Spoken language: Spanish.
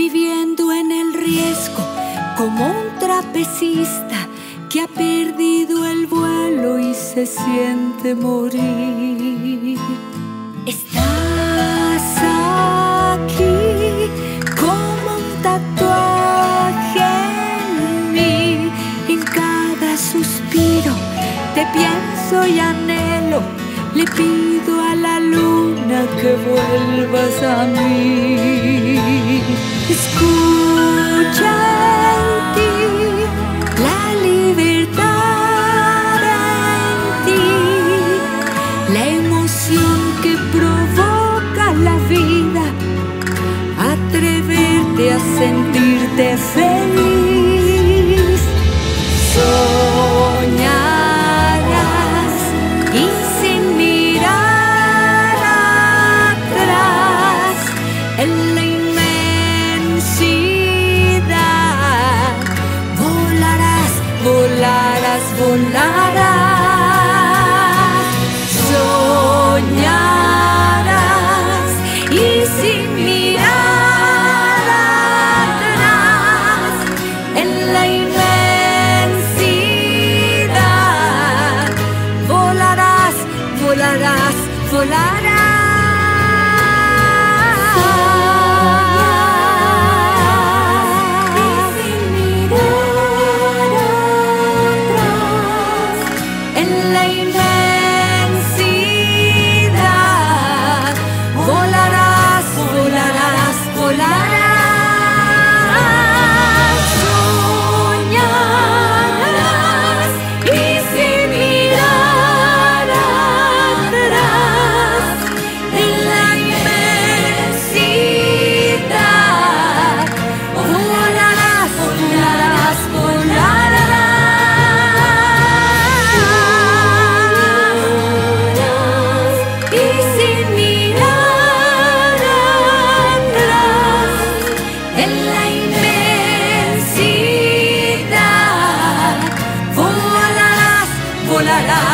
viviendo en el riesgo como un trapecista que ha perdido el vuelo y se siente morir. Estás aquí como un tatuaje en mí. En cada suspiro te pienso y anhelo. Le pido a la luna que vuelvas a mí. Escucha en ti la libertad, en ti la emoción que provoca la vida. Atreverte a sentirte feliz. Soñarás y sin mirar atrás en la inmensidad volarás, volarás, volarás. Soñarás y sin mirar atrás en la inmensidad volarás, volarás, volarás. En la inmensidad volarás, volarás, volarás. Soñarás y sin mirar atrás en la inmensidad volarás, volarás, volarás. Y sin mirar atrás en la inmensidad volarás, volarás.